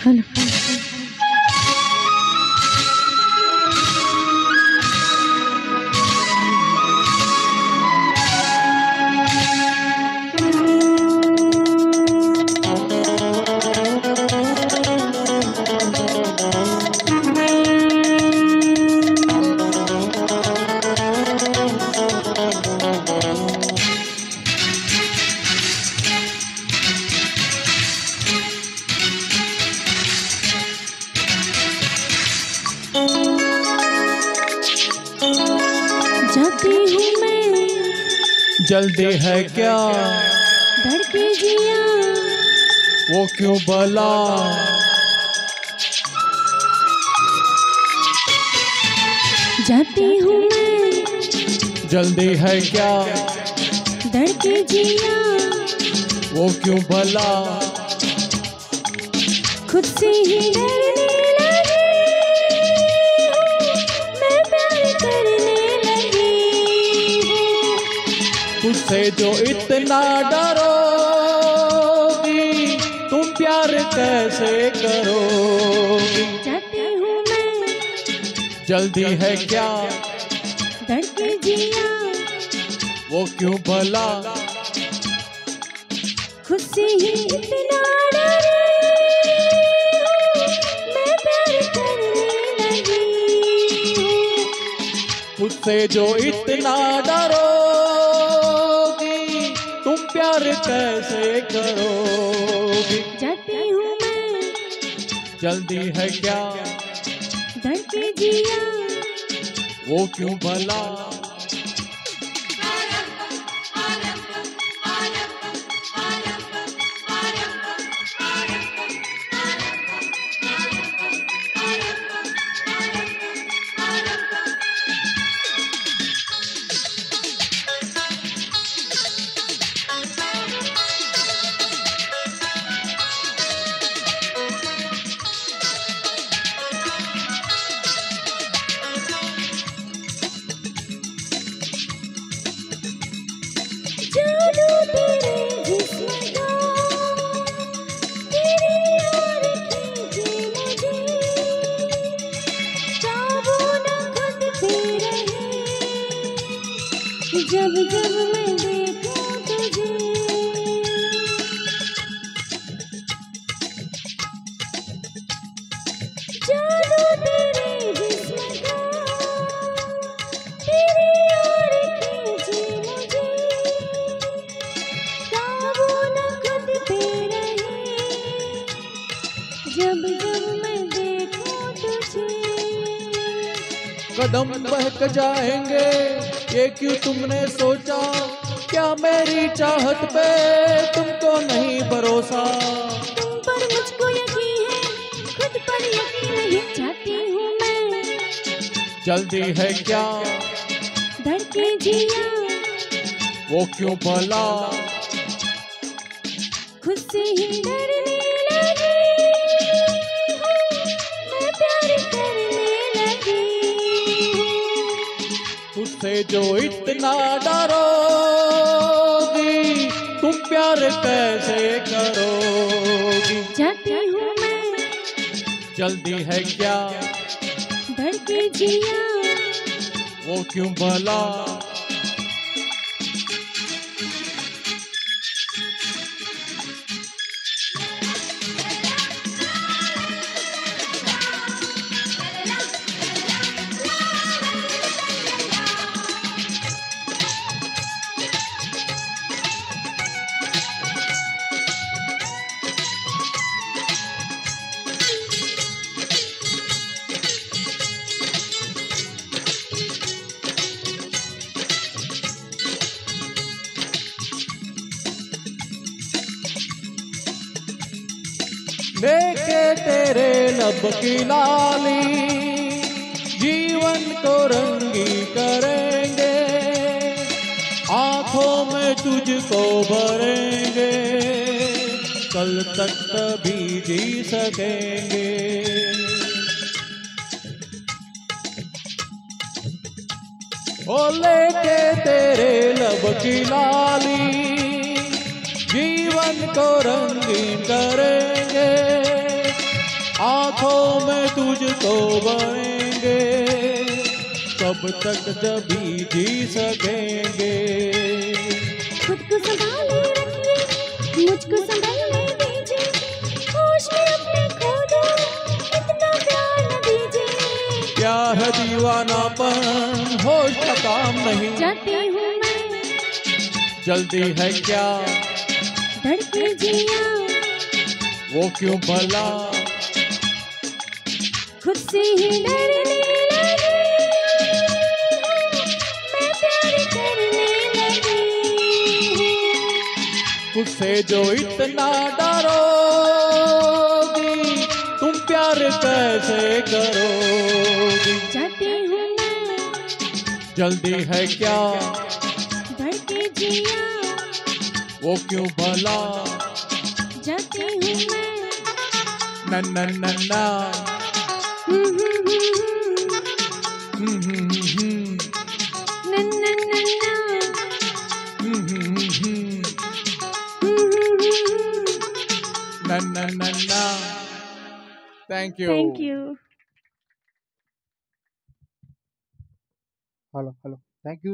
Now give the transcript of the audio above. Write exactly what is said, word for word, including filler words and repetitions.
Hello जाती हूँ मैं, जल्दी है क्या धड़के जिया वो क्यों भला, जाती हूँ मैं, जल्दी है क्या धड़के जिया वो क्यों भला, खुद से ही डरने लगी हूँ, मैं प्यार करने लगी हूँ। तुझसे जो इतना डरोगी तुम प्यार कैसे करोगी, जाती हूँ मैं, जल्दी है क्या धड़के जिया वो क्यों भला, खुद से ही इतना डरी हूँ, मैं प्यार करने लगी हूँ। तुझसे जो इतना डरोगी तुम प्यार कैसे करोगी, जाती हूँ मैं, जल्दी है क्या धड़के जिया वो क्यों भला, जादू तेरे जिस्म का, तेरी यार खींचे मुझे, काबू न खुद पे रहे, जब जब मैं देखूं तुझे। जादू तेरे जिस्म का, तेरी यार खींचे मुझे, काबू न खुद पे रहे, जब जब मैं देखूं तुझे। कदम बहक जाएंगे ये क्यों तुमने सोचा, क्या मेरी चाहत पे तुमको नहीं भरोसा, तुम पर मुझको यकीन है, खुद पर यकीन नहीं। चाहती हूँ मैं, जल्दी है क्या धड़के जिया वो क्यों भला, खुद से ही डरने लगी हूँ, मैं प्यार करने लगी हूँ। तुझसे जो इतना डरोगी तुम प्यार कैसे करोगी, जाती हूँ मैं, जल्दी है क्या धड़के जिया वो क्यों भला, लेके तेरे लब की लाली जीवन को रंगी करेंगे, आंखों में तुझको भरेंगे, कल तक तभी जी सकेंगे। ओ लेके तेरे लब की लाली जीवन को रंगीन करेंगे, आंखों में तुझको बहेंगे, कब तक जभी जी सकेंगे। खुद को संभाले रखिए, मुझको संभालने दीजिए, होश में अपने खो दो, इतना प्यार न दीजिए। क्या है दीवानापन, होश का काम नहीं। जाती हूँ मैं, जल्दी है क्या, धड़के जिया, वो क्यों भला, खुद से ही डरने लगी, मैं प्यार करने लगी। खुद से जो इतना डरोगी, तुम प्यार कैसे करोगी। जाती हूँ मैं, जल्दी है क्या, धड़के जिया, वो क्यों भला, जाती हूँ मैं। न न न न हम्म, हम्म, हम्म, हम्म, हम्म, हम्म, न, न, न, न, हम्म, हम्म, हम्म, हम्म, हम्म, न न न न। Thank you. Thank you. Hello hello thank you.